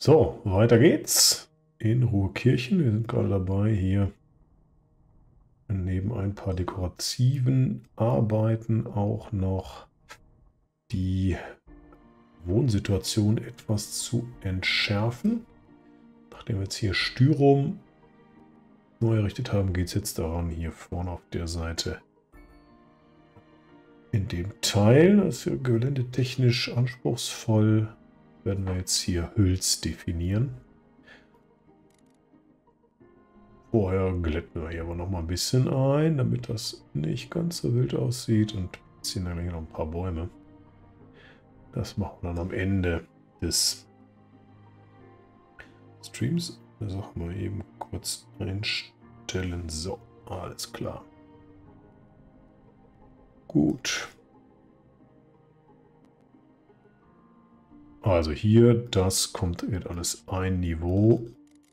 So, weiter geht's in Ruhrkirchen. Wir sind gerade dabei, hier neben ein paar dekorativen Arbeiten auch noch die Wohnsituation etwas zu entschärfen. Nachdem wir jetzt hier Styrum neu errichtet haben, geht es jetzt daran, hier vorne auf der Seite in dem Teil, das ist ja geländetechnisch anspruchsvoll, werden wir jetzt hier Hüls definieren. Vorher glätten wir hier aber noch mal ein bisschen ein, damit das nicht ganz so wild aussieht, und ziehen dann hier noch ein paar Bäume. Das machen wir dann am Ende des Streams. Das auch mal eben kurz einstellen. So, alles klar. Gut. Also hier, das wird alles ein Niveau.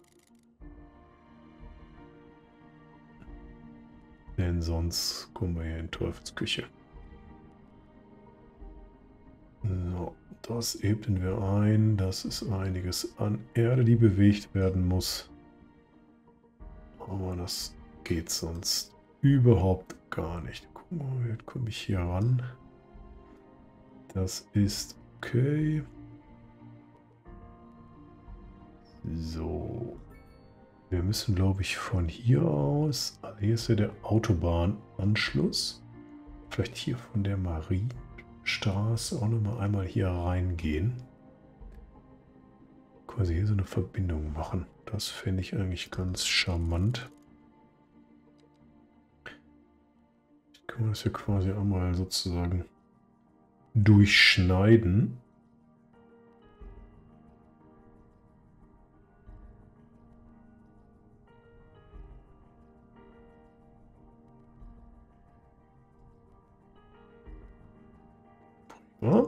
Denn sonst kommen wir hier in Teufelsküche. So, das ebnen wir ein. Das ist einiges an Erde, die bewegt werden muss. Aber das geht sonst überhaupt gar nicht. Guck mal, wie komme ich hier ran? Das ist okay. So. Wir müssen, glaube ich, von hier aus. Also hier ist ja der Autobahnanschluss. Vielleicht hier von der Marienstraße auch nochmal einmal hier reingehen. Quasi hier so eine Verbindung machen. Das fände ich eigentlich ganz charmant. Können wir das hier quasi einmal sozusagen durchschneiden. Ja.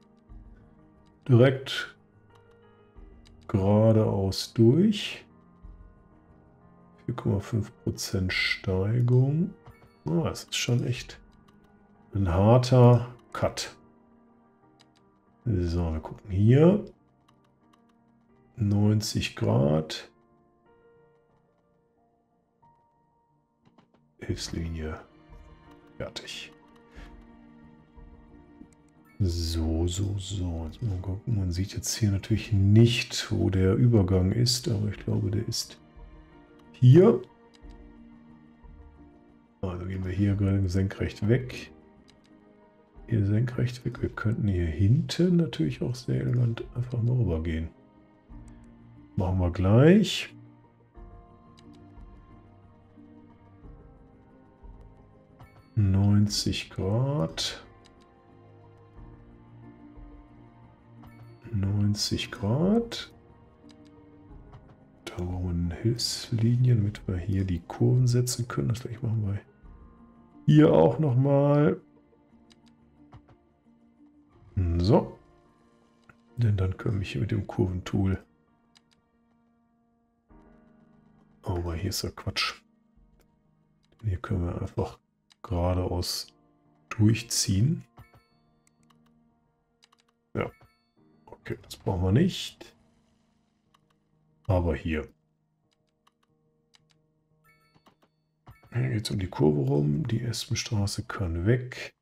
Direkt geradeaus durch. 4,5% Steigung. Oh, das ist schon echt ein harter Cut. So, wir gucken hier. 90 Grad. Hilfslinie. Fertig. So. Jetzt mal gucken. Man sieht jetzt hier natürlich nicht, wo der Übergang ist, aber ich glaube, der ist hier. Also gehen wir hier gerade senkrecht weg. Hier senkrecht weg. Wir könnten hier hinten natürlich auch sehr elegant einfach mal rübergehen. Machen wir gleich. ,90 Grad. 90 Grad. Da brauchen wir eine Hilfslinie, damit wir hier die Kurven setzen können. Das gleich machen wir hier auch nochmal. So. Denn dann können wir hier mit dem Kurventool. Aber hier ist ja Quatsch. Hier können wir einfach geradeaus durchziehen. Ja. Okay, das brauchen wir nicht. Aber hier. Hier geht es um die Kurve rum. Die Espenstraße kann weg.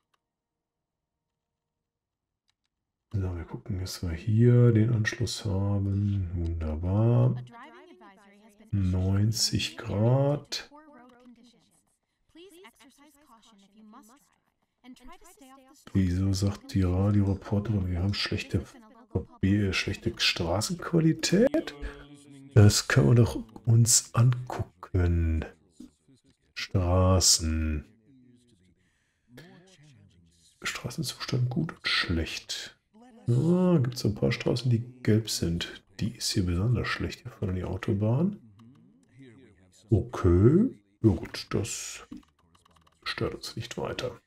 So, wir gucken, dass wir hier den Anschluss haben. Wunderbar. 90 Grad. Wieso sagt die Radioreporterin, wir haben schlechte Straßenqualität? Das können wir doch uns angucken. Straßen. Straßenzustand gut und schlecht. Ja, gibt es ein paar Straßen, die gelb sind. Die ist hier besonders schlecht. Hier vorne die Autobahn. Okay. Ja gut, das stört uns nicht weiter.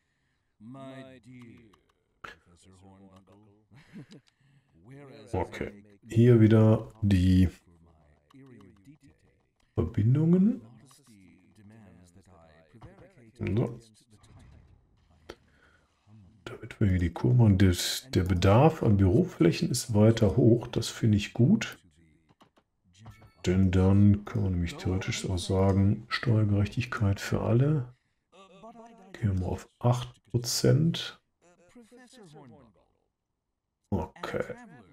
Okay. Hier wieder die Verbindungen. So. Da wird damit wir hier die Kurve machen. Der Bedarf an Büroflächen ist weiter hoch. Das finde ich gut. Denn dann können wir nämlich theoretisch auch sagen, Steuergerechtigkeit für alle. Gehen wir mal auf 8%. Okay.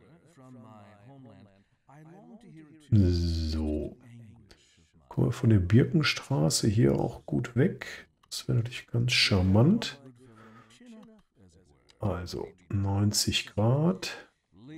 So. Kommen wir von der Birkenstraße hier auch gut weg. Das wäre natürlich ganz charmant. Also 90 Grad.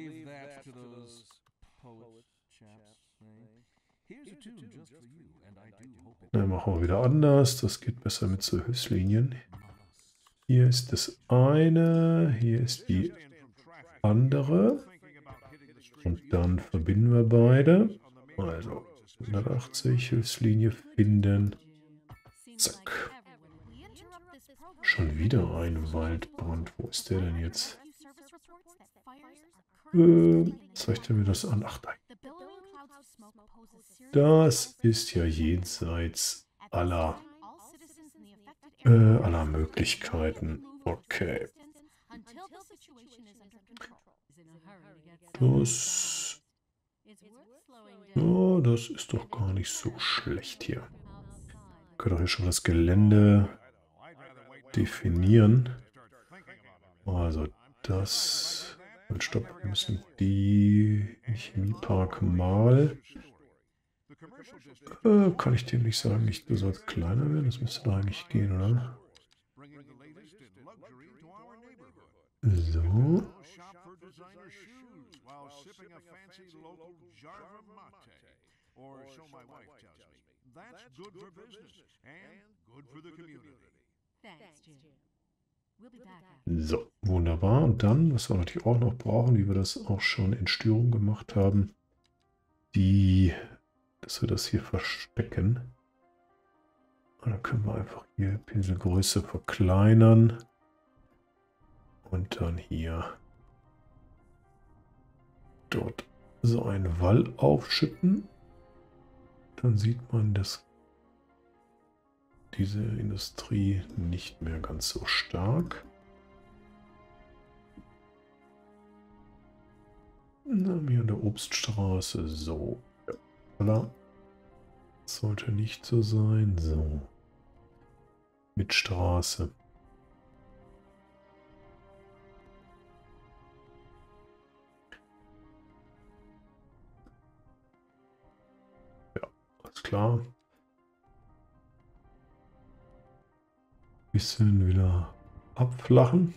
Dann machen wir wieder anders. Das geht besser mit so Hilfslinien. Hier ist das eine. Hier ist die andere. Und dann verbinden wir beide. Also 180, Hilfslinie finden. Zack. Schon wieder ein Waldbrand. Wo ist der denn jetzt? Zeigt er mir das an? Ach nein. Das ist ja jenseits aller Möglichkeiten. Okay. Das, ja, das ist doch gar nicht so schlecht hier. Wir können doch hier schon das Gelände definieren. Also das... Stopp, wir müssen die Chemiepark mal... kann ich dem nicht sagen, du sollst kleiner werden? Das müsste doch eigentlich gehen, oder? So. So, wunderbar. Und dann, was wir natürlich auch noch brauchen, wie wir das auch schon in Störung gemacht haben, dass wir das hier verstecken. Und dann können wir einfach hier Pinselgröße verkleinern. Und dann hier dort so einen Wall aufschütten. Dann sieht man, dass diese Industrie nicht mehr ganz so stark. Na, hier an der Obststraße. So. Ja. Sollte nicht so sein. So. Mit Straße. Ja, alles klar. Bisschen wieder abflachen.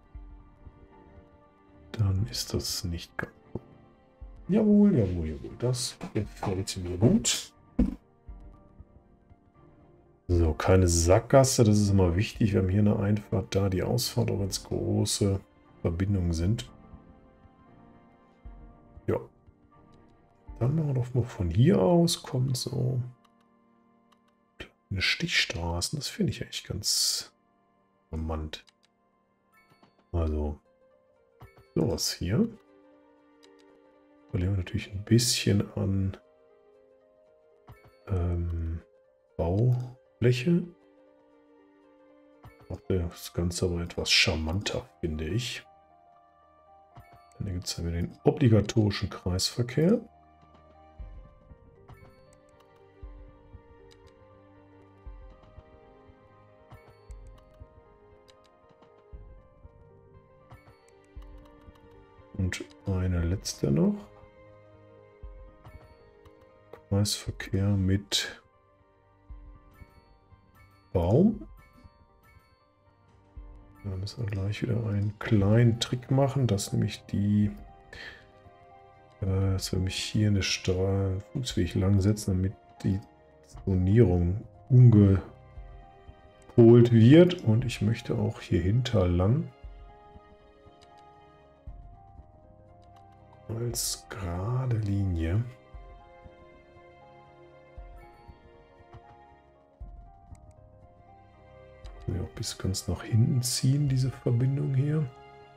Dann ist das nicht ganz so. Jawohl, jawohl, jawohl. Das gefällt mir gut. So, keine Sackgasse, das ist immer wichtig. Wir haben hier eine Einfahrt, da die Ausfahrt, auch wenn es große Verbindungen sind. Ja. Dann machen wir doch mal von hier aus, kommt so kleine Stichstraßen. Das finde ich eigentlich ganz charmant. Also, sowas hier. Verlieren wir natürlich ein bisschen an Baufläche. Macht das Ganze aber etwas charmanter, finde ich. Dann gibt es ja wieder den obligatorischen Kreisverkehr. Und eine letzte noch. Kreisverkehr mit Baum. Da müssen wir gleich wieder einen kleinen Trick machen, dass nämlich dass wir mich hier eine Fußweg lang setzen, damit die Zonierung umgepolt wird. Und ich möchte auch hier hinter lang als gerade Linie. Wir auch bis ganz nach hinten ziehen, diese Verbindung hier.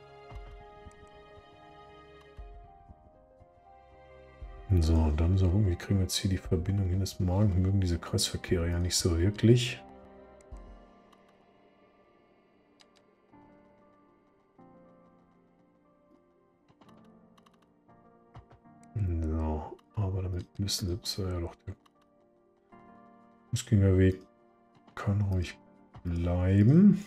So, dann so, wie kriegen wir jetzt hier die Verbindung hin? Das mögen diese Kreisverkehre ja nicht so wirklich. müssen sie ja doch. Der Fußgängerweg kann ruhig bleiben.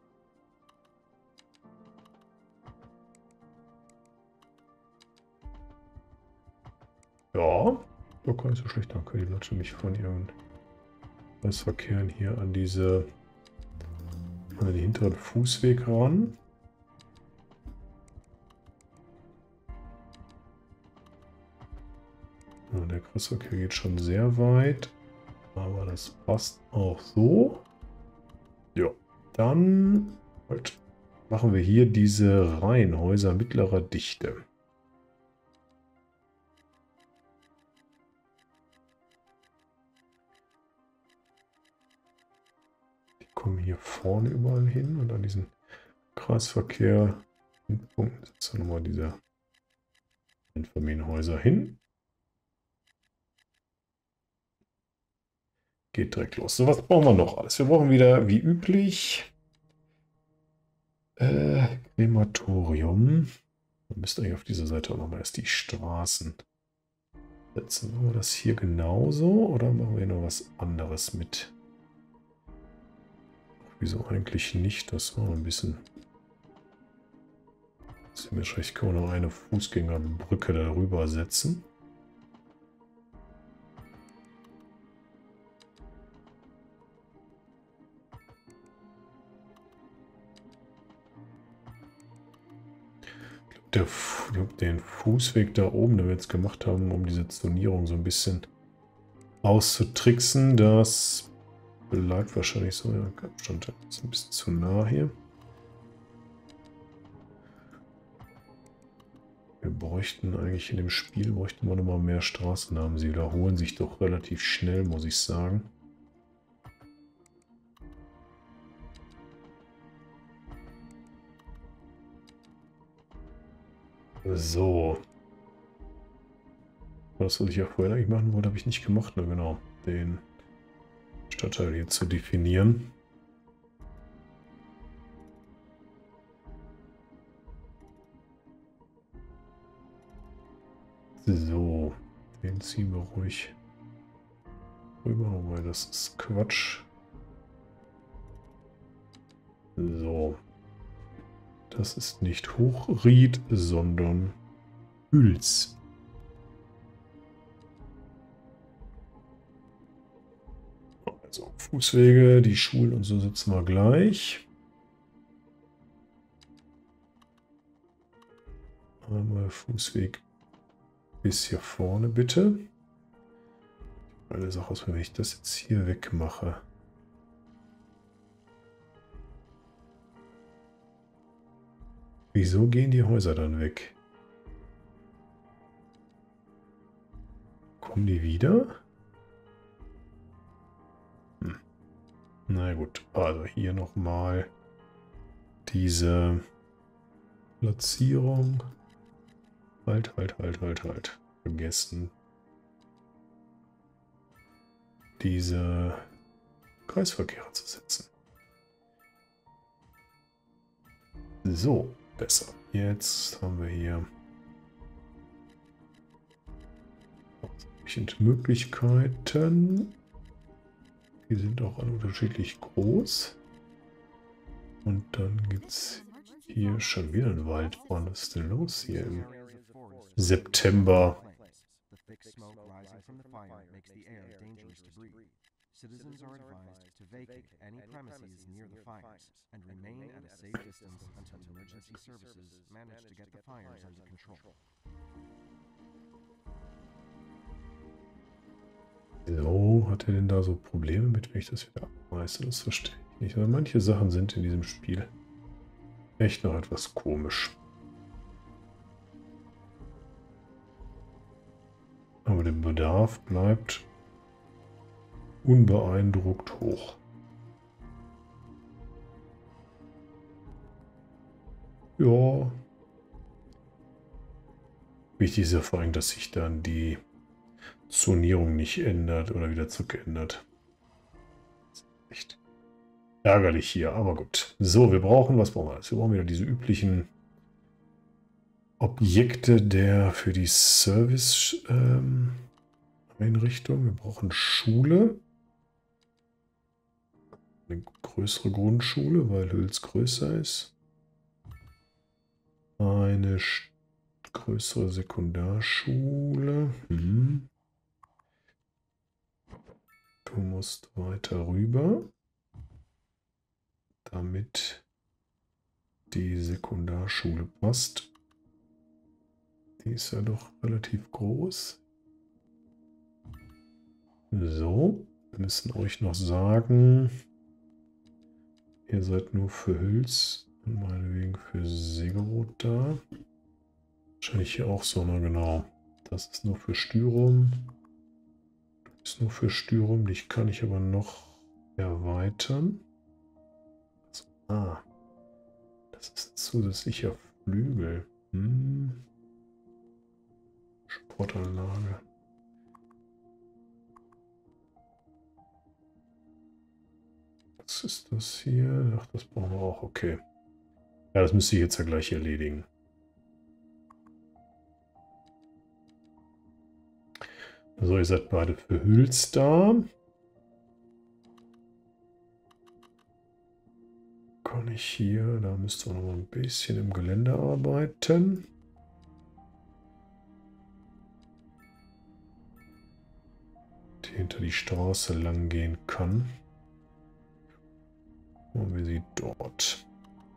Ja, doch gar nicht so schlecht. Danke, die Leute mich von ihren Verkehren hier an den hinteren Fußweg ran. Ja, der Kreisverkehr geht schon sehr weit, aber das passt auch so. Ja, dann halt machen wir hier diese Reihenhäuser mittlerer Dichte. Die kommen hier vorne überall hin und an diesen Kreisverkehr Punkten setzen wir nochmal diese Einfamilienhäuser hin. Geht direkt los. So, was brauchen wir noch alles? Wir brauchen wieder, wie üblich, Krematorium. Man müsste eigentlich auf dieser Seite auch nochmal erst die Straßen setzen. Machen wir das hier genauso oder machen wir noch was anderes mit? Wieso eigentlich nicht? Das war ein bisschen... Ziemlich können wir noch eine Fußgängerbrücke darüber setzen. Den Fußweg da oben, den wir jetzt gemacht haben, um diese Zonierung so ein bisschen auszutricksen, das bleibt wahrscheinlich so. Ja, Abstand ist ein bisschen zu nah hier. Wir bräuchten eigentlich in dem Spiel, bräuchten wir nochmal mehr Straßennamen. Sie wiederholen sich doch relativ schnell, muss ich sagen. So. Das, was ich ja vorher eigentlich machen wollte, habe ich nicht gemacht. Ne? Genau, den Stadtteil hier zu definieren. So, den ziehen wir ruhig rüber, weil das ist Quatsch. So. Das ist nicht Hochried, sondern Hüls. Also Fußwege, die Schulen und so setzen wir gleich. Einmal Fußweg bis hier vorne, bitte. Eine Sache aus, wenn ich das jetzt hier wegmache. Wieso gehen die Häuser dann weg? Kommen die wieder? Na gut, also hier nochmal diese Platzierung. Halt. Vergessen. Diese Kreisverkehre zu setzen. So, besser. Jetzt haben wir hier Möglichkeiten. Die sind auch alle unterschiedlich groß. Und dann gibt es hier schon wieder einen Waldbrand. Was ist denn los hier im September? Citizens are advised to vacate any premises near the fires and remain at a safe distance until emergency services manage to get the fires under control. So, hat er denn da so Probleme mit, wenn ich das wieder abreiße? Das verstehe ich nicht. Aber manche Sachen sind in diesem Spiel echt noch etwas komisch. Aber der Bedarf bleibt unbeeindruckt hoch. Ja. Wichtig ist ja vor allem, dass sich dann die Zonierung nicht ändert oder wieder zurückändert. Echt ärgerlich hier, aber gut. So, was brauchen wir jetzt? Wir brauchen wieder diese üblichen Objekte für die Service Einrichtung. Wir brauchen Schule. Eine größere Grundschule, weil Hüls größer ist. Eine größere Sekundarschule. Mhm. Du musst weiter rüber, damit die Sekundarschule passt. Die ist ja doch relativ groß. So, wir müssen euch noch sagen, ihr seid nur für Hüls und meinetwegen für Segeroth da. Wahrscheinlich hier auch so, ne? Genau. Das ist nur für Styrum. Das ist nur für Styrum. Dich kann ich aber noch erweitern. Also, das ist ein zusätzlicher Flügel. Sportanlage. Was ist das hier? Ach, das brauchen wir auch. Okay. Ja, das müsste ich jetzt ja gleich erledigen. Also ihr seid beide für Hüls da. Kann ich hier, da müsst ihr noch mal ein bisschen im Gelände arbeiten. Die hinter die Straße lang gehen kann. Machen wir sie dort.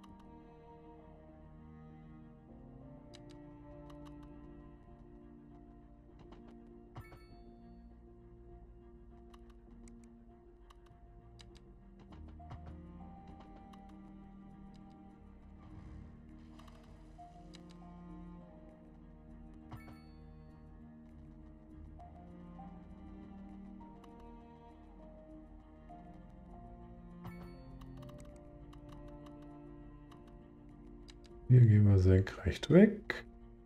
Hier gehen wir senkrecht weg.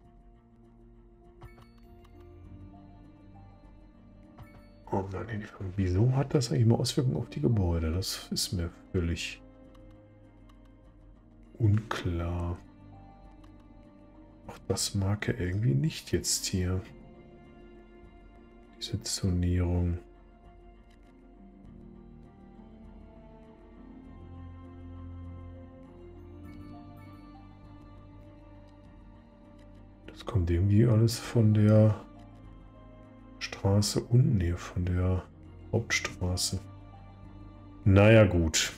Oh nein, wieso hat das eigentlich mal Auswirkungen auf die Gebäude? Das ist mir völlig unklar. Auch das mag er irgendwie nicht jetzt hier. Diese Zonierung. Das kommt irgendwie alles von der Straße unten hier, von der Hauptstraße. Naja, gut.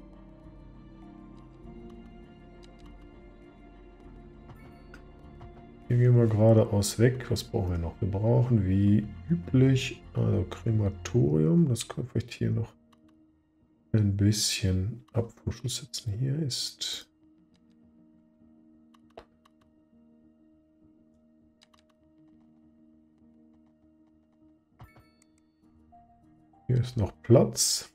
Hier gehen wir geradeaus weg. Was brauchen wir noch? Wir brauchen wie üblich, also Krematorium. Das können wir vielleicht hier noch ein bisschen ab vom Schluss setzen. Hier ist... Hier ist noch Platz.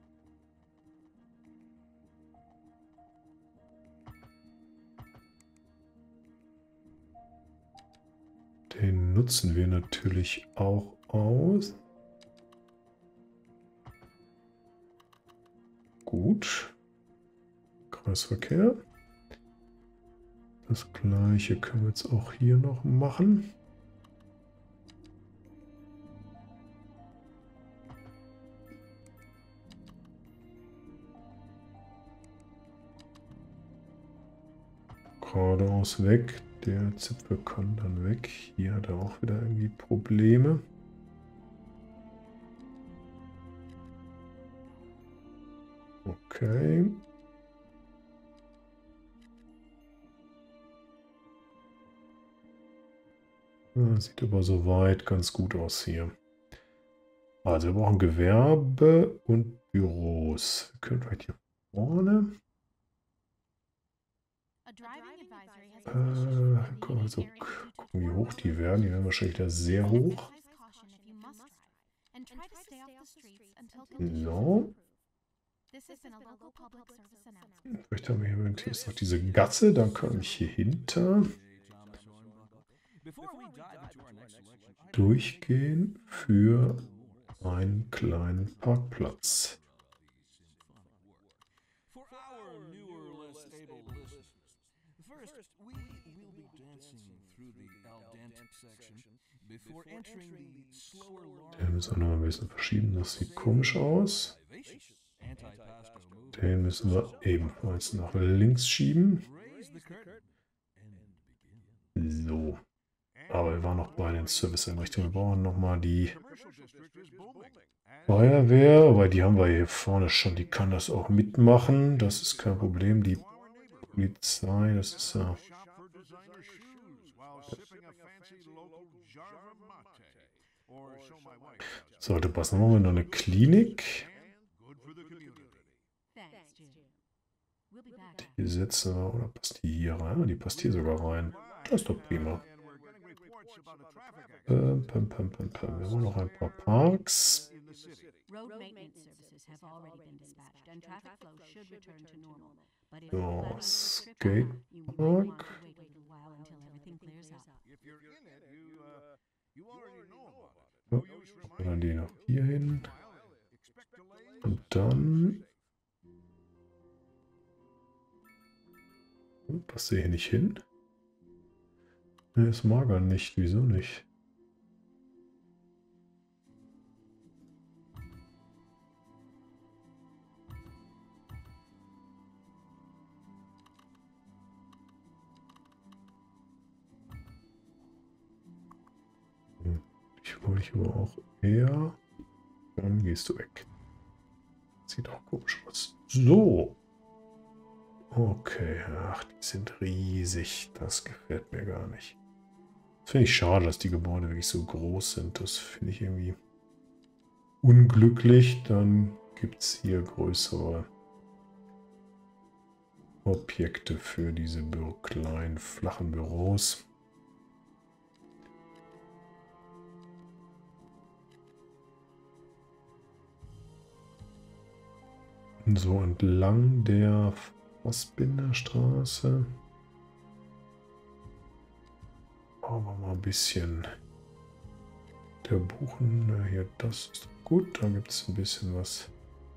Den nutzen wir natürlich auch aus. Gut. Kreisverkehr. Das gleiche können wir jetzt auch hier noch machen. Geradeaus weg. Der Zipfel kann dann weg. Hier hat er auch wieder irgendwie Probleme. Okay. Sieht aber soweit ganz gut aus hier. Also wir brauchen Gewerbe und Büros. Wir können vielleicht hier vorne. Also gucken, wie hoch die werden. Die werden wahrscheinlich da sehr hoch. So. Vielleicht haben wir hier jetzt noch diese Gasse. Dann kann ich hier hinter durchgehen für einen kleinen Parkplatz. Den müssen wir noch ein bisschen verschieben. Das sieht komisch aus. Den müssen wir ebenfalls nach links schieben. So. Aber wir waren noch bei den Serviceeinrichtungen. Wir brauchen nochmal die Feuerwehr, weil die haben wir hier vorne schon. Die kann das auch mitmachen. Das ist kein Problem. Die Polizei, das ist ja... Sollte passen. Dann machen wir noch eine Klinik. Die setzen wir, oder passt die hier rein? Die passt hier sogar rein. Das ist doch prima. Wir haben noch ein paar Parks. So, Skatepark. Ja, dann die noch hier hin. Und dann... Passt der hier nicht hin? Ne, das mag er nicht. Wieso nicht? Ich wollte dich aber auch eher. Dann gehst du weg. Sieht auch komisch aus. So. Okay. Ach, die sind riesig. Das gefällt mir gar nicht. Das finde ich schade, dass die Gebäude wirklich so groß sind. Das finde ich irgendwie unglücklich. Dann gibt es hier größere Objekte für diese kleinen, flachen Büros. So entlang der Fassbinderstraße. Machen wir mal ein bisschen der Buchen. Hier, das ist gut. Da gibt es ein bisschen was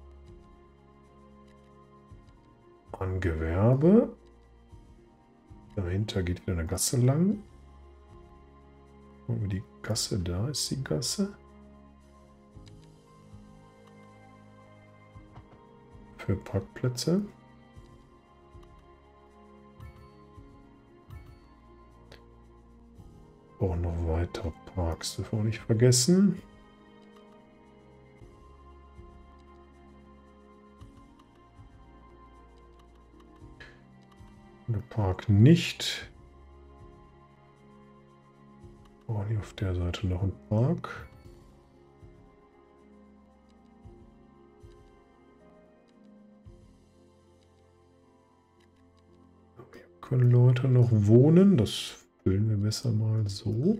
an Gewerbe. Dahinter geht wieder eine Gasse lang. Machen wir die Gasse, da ist die Gasse. Für Parkplätze. Auch noch weitere Parks, dürfen wir nicht vergessen. Der Park nicht. Oh, hier auf der Seite noch ein Park. Hier können Leute noch wohnen. Das füllen wir besser mal so.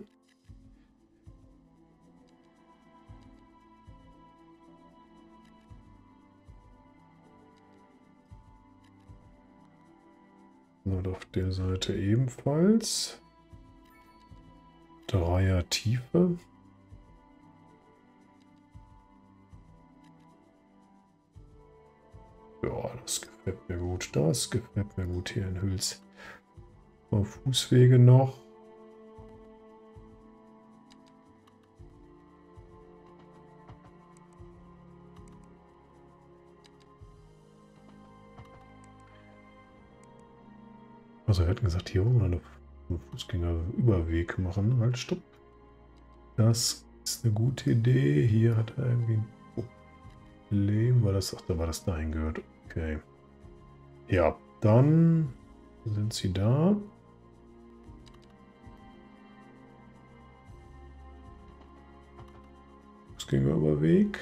Und auf der Seite ebenfalls. Dreier Tiefe. Ja, das gefällt mir gut. Das gefällt mir gut hier in Hüls. Fußwege noch. Also wir hätten gesagt, hier wollen wir einen Fußgängerüberweg machen. Halt, stopp. Das ist eine gute Idee. Hier hat er irgendwie ein Problem. War das, ach, da war das dahin gehört. Okay. Ja, dann sind sie da. Fußgängerüberweg.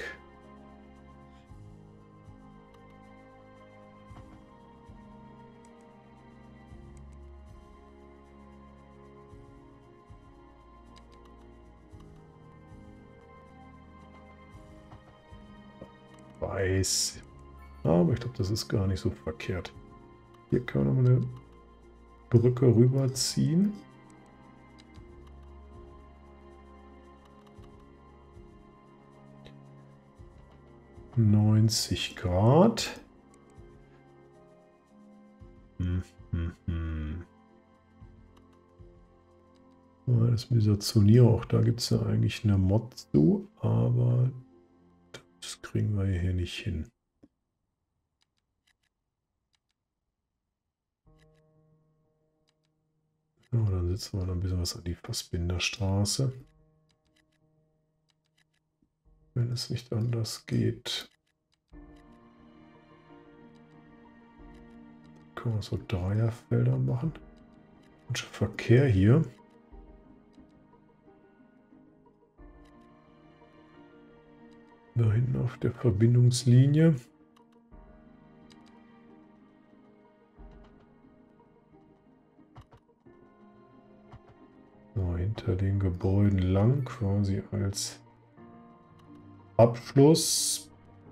Weiß. Aber ich glaube, das ist gar nicht so verkehrt. Hier können wir nochmal eine Brücke rüberziehen. ,90 Grad. Das Misazonier, auch da gibt es ja eigentlich eine Mod zu, aber das kriegen wir hier nicht hin. Ja, dann setzen wir noch ein bisschen was an die Fassbinderstraße. Wenn es nicht anders geht. Können wir so Dreierfelder machen. Und Verkehr hier. Da hinten auf der Verbindungslinie. So, hinter den Gebäuden lang, quasi als Abschluss.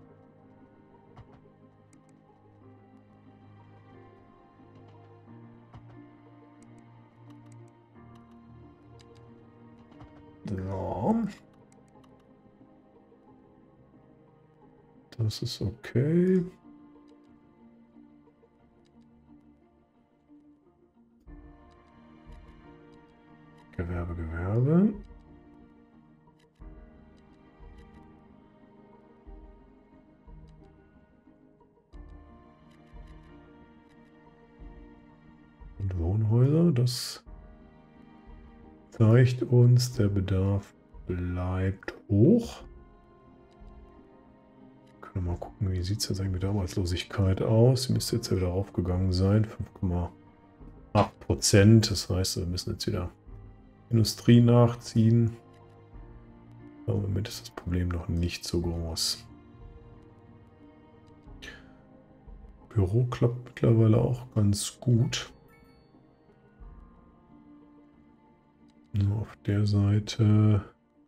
So. Das ist okay. Gewerbe, Gewerbe. Und Wohnhäuser, das zeigt uns, der Bedarf bleibt hoch. Können wir mal gucken, wie sieht es jetzt eigentlich mit der Arbeitslosigkeit aus? Sie müsste jetzt ja wieder aufgegangen sein, 5,8%. Das heißt, wir müssen jetzt wieder Industrie nachziehen. Aber im Moment ist das Problem noch nicht so groß. Büro klappt mittlerweile auch ganz gut. Nur auf der Seite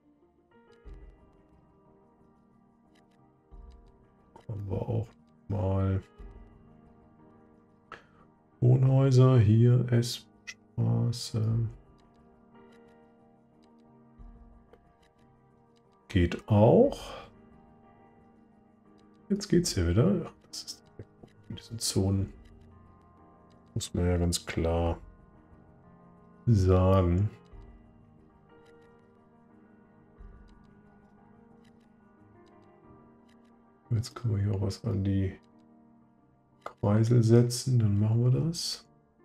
haben wir auch mal Wohnhäuser. Hier S-Straße. Geht auch. Jetzt geht es hier wieder. Ach, das ist in diesen Zonen. Muss man ja ganz klar sagen. Jetzt können wir hier auch was an die Kreisel setzen. Dann machen wir das.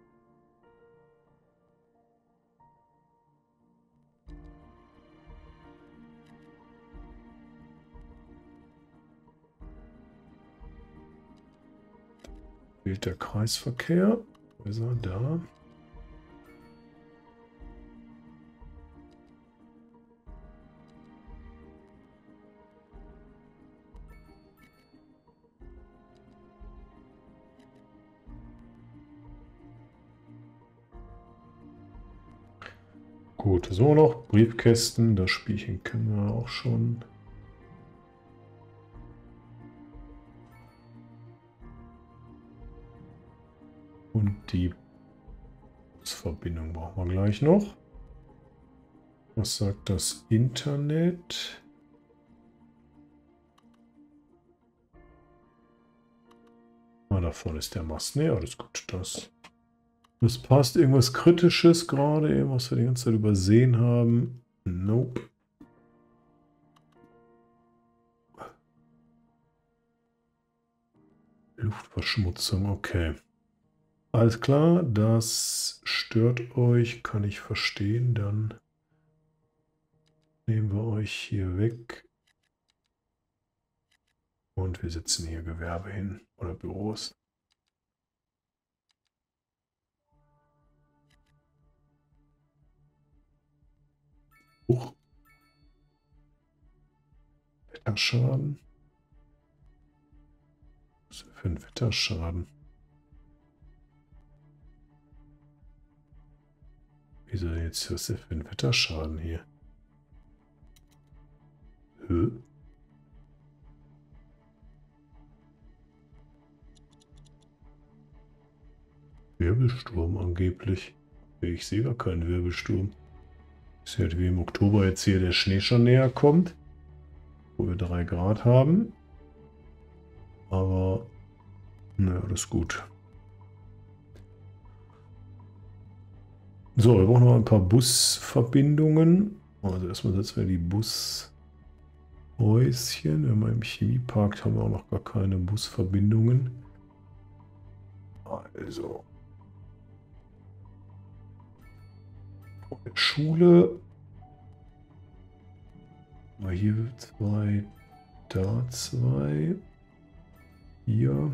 Fehlt der Kreisverkehr. Wo ist er? Da. Gut, so noch Briefkästen. Das Spielchen kennen wir auch schon. Und die Verbindung brauchen wir gleich noch. Was sagt das Internet? Ah, da vorne ist der Mast. Ne, alles gut. Das passt. Irgendwas Kritisches gerade, eben, was wir die ganze Zeit übersehen haben. Nope. Luftverschmutzung, okay. Alles klar, das stört euch, kann ich verstehen. Dann nehmen wir euch hier weg. Und wir setzen hier Gewerbe hin oder Büros. Huch. Wetterschaden. Was ist denn für ein Wetterschaden? Wieso jetzt? Was ist denn für ein Wetterschaden hier? Wirbelsturm angeblich. Ich sehe gar keinen Wirbelsturm. Ist halt wie im Oktober jetzt hier der Schnee schon näher kommt. Wo wir 3 Grad haben. Aber, naja, alles gut. So, wir brauchen noch ein paar Busverbindungen. Also erstmal setzen wir die Bushäuschen. Wenn wir im Chemiepark haben wir auch noch gar keine Busverbindungen. Also. Schule. Hier 2, da 2. Hier.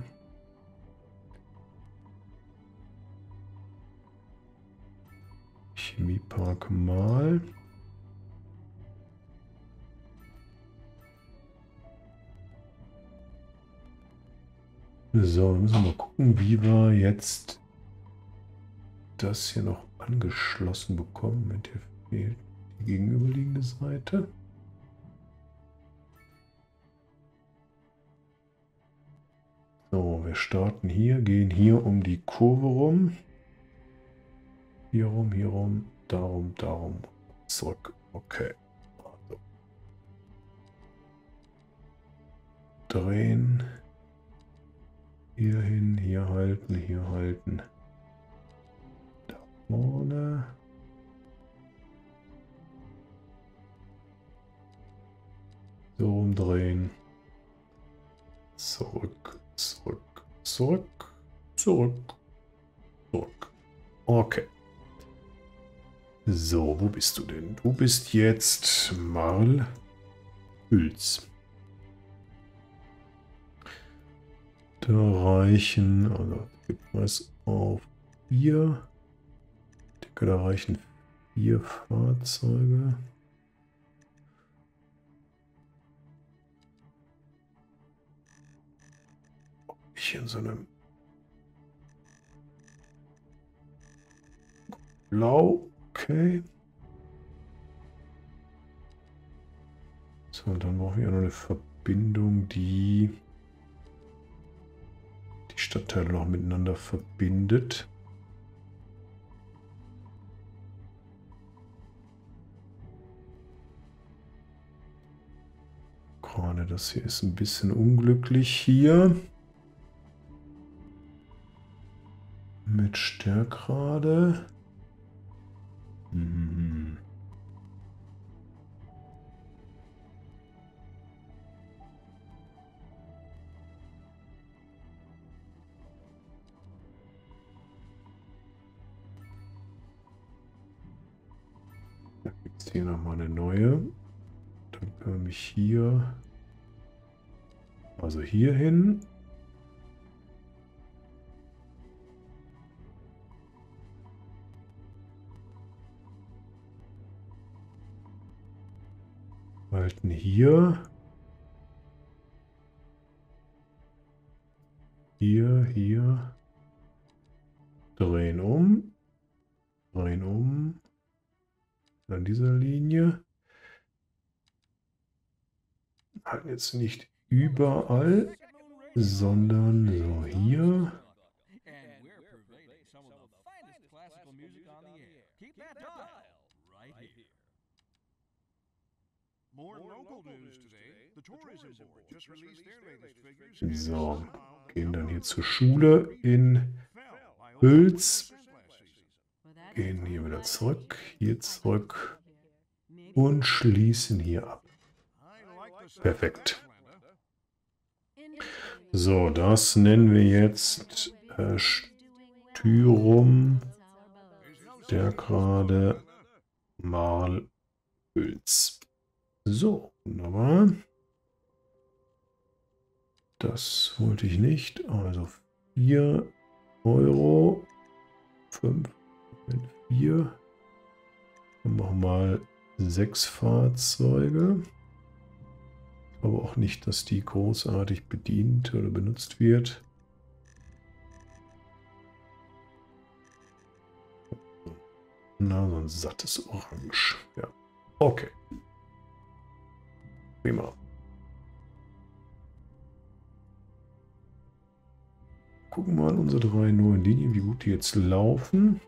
Chemiepark mal. So, müssen wir mal gucken, wie wir jetzt das hier noch angeschlossen bekommen. Moment, hier fehlt die gegenüberliegende Seite. So, wir starten hier, gehen hier um die Kurve rum. Hier rum, darum, zurück. Okay. Also. Drehen. Hier hin, hier halten, hier halten. Da vorne. So umdrehen. Zurück, zurück, zurück, zurück, zurück. Okay. So, wo bist du denn? Du bist jetzt Marl-Hülz. Da reichen, also gibt es auf 4. Ich denke, da reichen 4 Fahrzeuge. Ich in so einem Blau, okay. So, und dann brauchen wir noch eine Verbindung, die die Stadtteile noch miteinander verbindet. Gerade das hier ist ein bisschen unglücklich hier. Mit Stärkrade. Da gibt es hier nochmal eine neue. Dann können wir mich hier, also hier hin. Halten hier. Hier. Drehen um. An dieser Linie. Halten jetzt nicht überall, sondern so hier. So, gehen dann hier zur Schule in Hülz. Gehen hier wieder zurück, hier zurück und schließen hier ab. Perfekt. So, das nennen wir jetzt Styrum, Stärkrade, Marl-Hülz. So, wunderbar. Das wollte ich nicht. Also 4 Euro. 5, 4. Dann machen wir mal 6 Fahrzeuge. Aber auch nicht, dass die großartig bedient oder benutzt wird. Na, so ein sattes Orange. Ja, okay. Prima. Gucken wir mal unsere 3 neuen Linien, wie gut die jetzt laufen.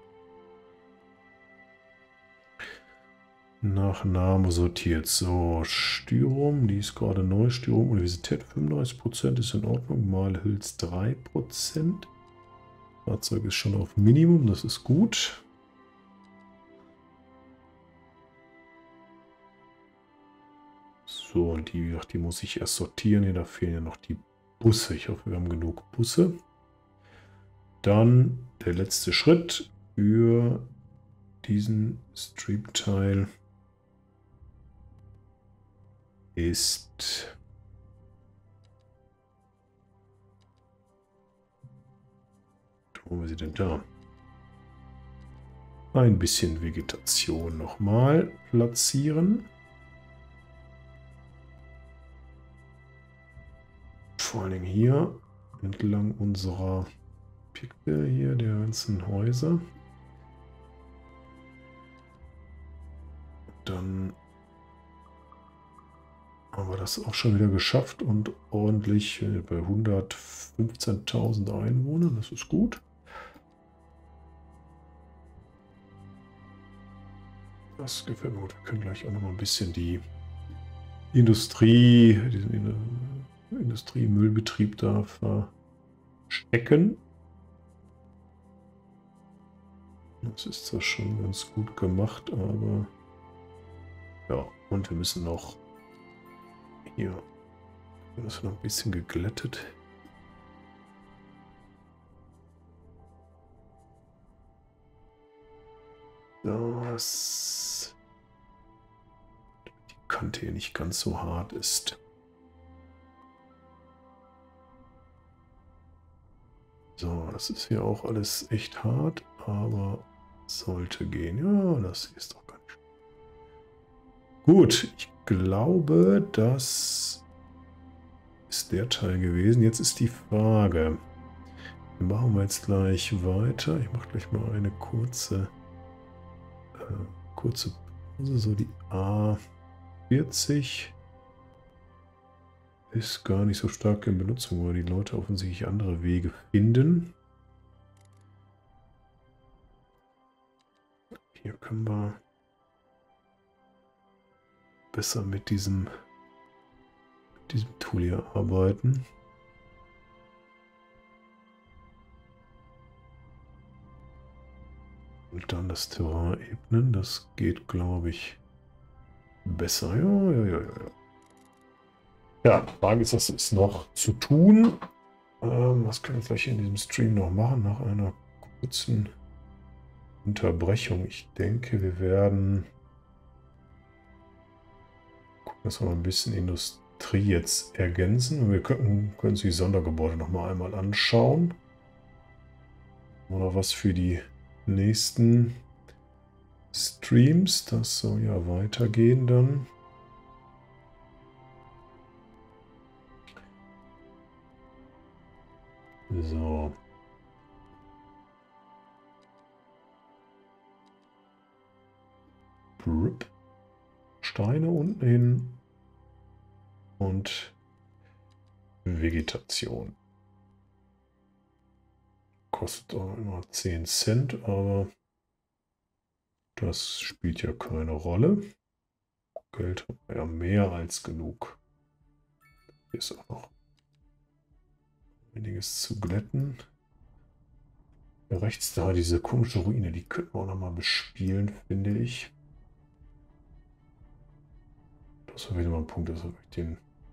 Nach Name sortiert. So, Styrum, die ist gerade neu. Styrum Universität 35% ist in Ordnung. Marl-Hülz 3%. Fahrzeug ist schon auf Minimum, das ist gut. So, und die, die muss ich erst sortieren. Hier, da fehlen ja noch die Busse. Ich hoffe, wir haben genug Busse. Dann der letzte Schritt für diesen Stream-Teil ist... Wo haben wir sie denn da? Ein bisschen Vegetation nochmal platzieren. Vor allen Dingen hier entlang unserer Objekte hier, der ganzen Häuser. Dann haben wir das auch schon wieder geschafft und ordentlich bei 115.000 Einwohnern. Das ist gut. Das gefällt mir gut. Wir können gleich auch noch mal ein bisschen die Industrie, diesen Industriemüllbetrieb da verstecken. Das ist zwar schon ganz gut gemacht, aber ja, und wir müssen noch hier, das ist noch ein bisschen geglättet. Dass die Kante hier nicht ganz so hart ist. So, das ist hier auch alles echt hart, aber sollte gehen. Ja, das ist doch ganz schön. Gut, ich glaube, das ist der Teil gewesen. Jetzt ist die Frage. Machen wir jetzt gleich weiter. Ich mache gleich mal eine kurze Pause. So die A40 ist gar nicht so stark in Benutzung, weil die Leute offensichtlich andere Wege finden. Hier können wir besser mit diesem Tool hier arbeiten. Und dann das Terrain ebnen. Das geht, glaube ich, besser. Ja. Ja, Frage ist, was ist noch zu tun? Was können wir vielleicht in diesem Stream noch machen, nach einer kurzen Unterbrechung? Ich denke, wir werden gucken, dass wir mal ein bisschen Industrie jetzt ergänzen. Und wir können uns die Sondergebäude noch mal einmal anschauen. Oder was für die nächsten Streams. Das soll ja weitergehen dann. So. Steine unten hin. Und Vegetation. Kostet auch immer 10 Cent, aber das spielt ja keine Rolle. Geld haben wir ja mehr als genug. Hier ist auch noch einiges zu glätten. Ja, rechts da, diese komische Ruine, die könnten wir auch noch mal bespielen, finde ich. Das war wieder mal ein Punkt, dass wir den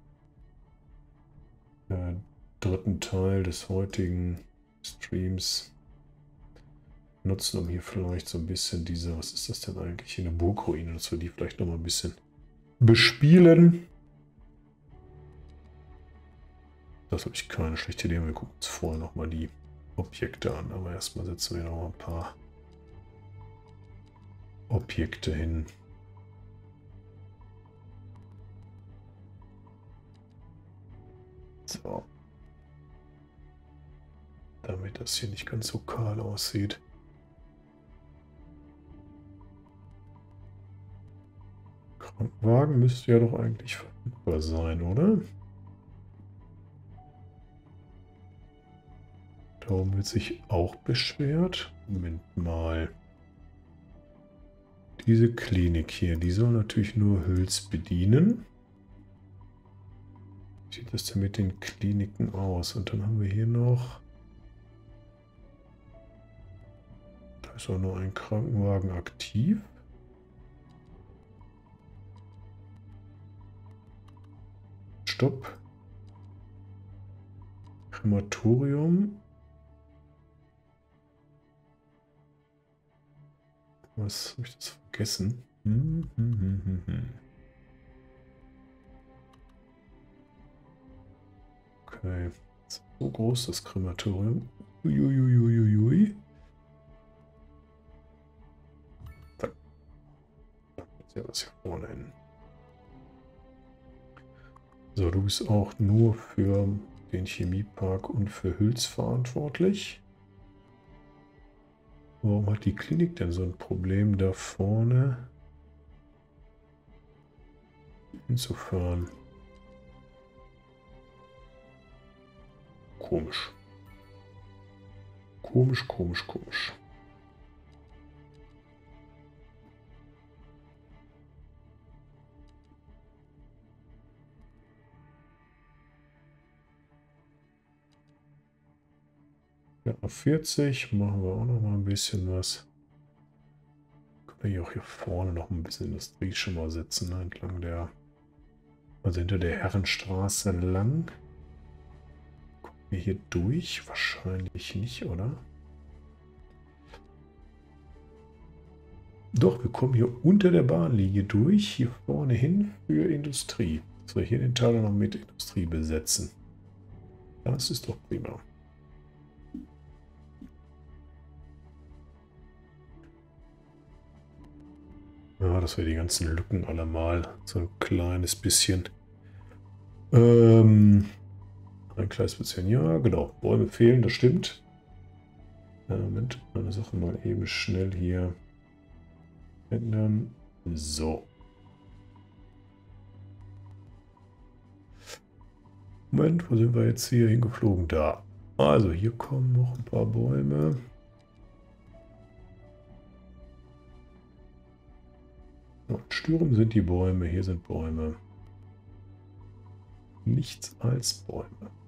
dritten Teil des heutigen Streams nutzen, um hier vielleicht so ein bisschen diese, was ist das denn eigentlich, hier eine Burgruine, dass wir die vielleicht noch mal ein bisschen bespielen. Das habe ich keine schlechte Idee. Wir gucken uns vorher noch mal die Objekte an, aber erstmal setzen wir noch ein paar Objekte hin. So. Damit das hier nicht ganz so kahl aussieht. Krankenwagen müsste ja doch eigentlich verfügbar sein, oder? Darum wird sich auch beschwert. Moment mal. Diese Klinik hier, die soll natürlich nur Hüls bedienen. Wie sieht das denn mit den Kliniken aus? Und dann haben wir hier noch... Da ist auch nur ein Krankenwagen aktiv. stopp. Krematorium. Was habe ich das vergessen? Okay. So groß das Krematorium. Uiuiuiui. Da ist ja was hier vorne hin. So, du bist auch nur für den Chemiepark und für Hüls verantwortlich. Warum hat die Klinik denn so ein Problem, da vorne hinzufahren? Komisch. Komisch, komisch, komisch. Ja, auf 40 machen wir auch noch mal ein bisschen was. Können wir hier auch hier vorne noch ein bisschen Industrie schon mal setzen, ne, entlang der, also hinter der Herrenstraße lang. Kommen wir hier durch? Wahrscheinlich nicht, oder? Doch, wir kommen hier unter der Bahnlinie durch, hier vorne hin für Industrie. So, hier den Teil noch mit Industrie besetzen. Das ist doch prima. Ja, dass wir die ganzen Lücken alle mal so ein kleines bisschen. Ein kleines bisschen, ja, genau. Bäume fehlen, das stimmt. Moment, eine Sache mal eben schnell hier ändern. So. Moment, wo sind wir jetzt hier hingeflogen? Da. Also, hier kommen noch ein paar Bäume. So, Stürmen sind die Bäume, hier sind Bäume. Nichts als Bäume.